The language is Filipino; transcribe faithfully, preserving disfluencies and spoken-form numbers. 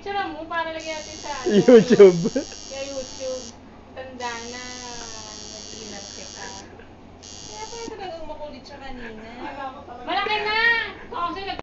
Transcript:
Picture mo para lagyan natin sa ano, YouTube. Sa YouTube. Tanda na. Nag-iinap kita. Kaya pala talagang makulit siya kanina. Malaki na! O, kasi